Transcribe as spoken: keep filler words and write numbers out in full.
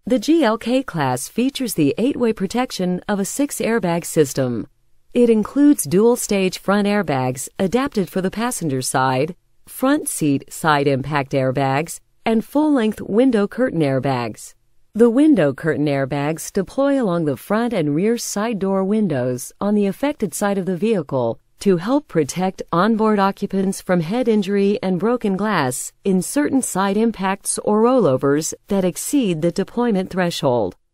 The G L K class features the eight-way protection of a six-airbag system. It includes dual-stage front airbags adapted for the passenger side, front seat side impact airbags, and full-length window curtain airbags. The window curtain airbags deploy along the front and rear side door windows on the affected side of the vehicle to help protect onboard occupants from head injury and broken glass in certain side impacts or rollovers that exceed the deployment threshold.